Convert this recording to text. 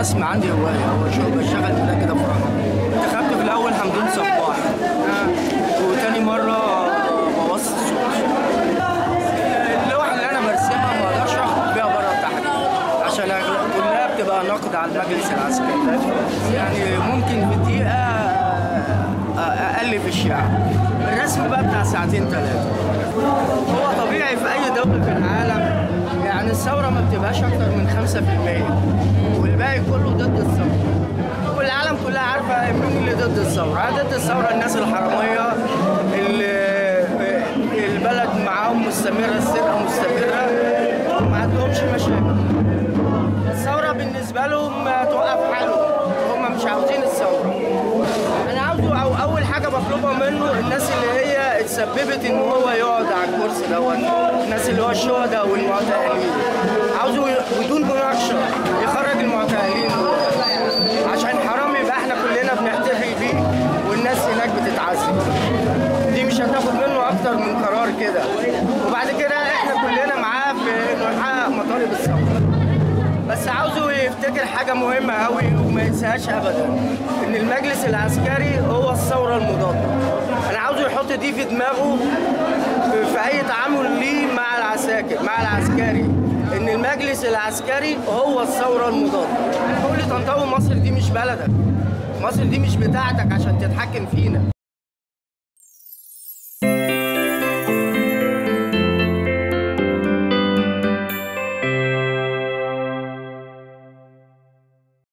الرسم عندي هوايه، هو شغل بشتغل كده كده في رمضان. انتخبت في الاول حمدون صباح، وتاني مره بوظت صوتي. اللوحه اللي انا برسمها ما اقدرش اخرج بيها بره التحرير عشان كلها بتبقى نقد على المجلس العسكري. يعني ممكن في دقيقه ألف الشعر. الرسم بقى بتاع ساعتين ثلاثة. هو طبيعي في أي دولة في العالم، يعني الثورة ما بتبقاش أكتر من 5%، والباقي كله ضد الثورة. والعالم كلها عارفة مين اللي ضد الثورة. ضد الثورة الناس الحرامية اللي البلد معاهم مستمرة، السرقة مستمرة، ما عندهمش مشاكل. الثورة بالنسبة لهم توقف حالهم، هم مش عاوزين الثورة. أنا عاوزه أول حاجة بطلبها منه الناس اللي هي اتسببت إن هو يقعد على الكرسي دوت، الناس اللي هو الشهداء والمعتقلين، عاوزه بدون مناقشة يخرج المعتقلين عشان حرام يبقى احنا كلنا بنحتفي بيه والناس هناك بتتعذب. دي مش هتاخد منه أكتر من قرار كده، وبعد كده احنا كلنا معاه في إنه يحقق مطالب الثورة. بس عاوزه يفتكر حاجة مهمة أوي وما ينساهاش أبدا، إن المجلس العسكري هو الثورة المضادة. أنا عاوزه يحط دي في دماغه في أي تعامل ليه مع العساكر، مع العسكري، إن المجلس العسكري هو الثورة المضادة. قول لي طنطاوي، مصر دي مش بلدك، مصر دي مش بتاعتك عشان تتحكم فينا.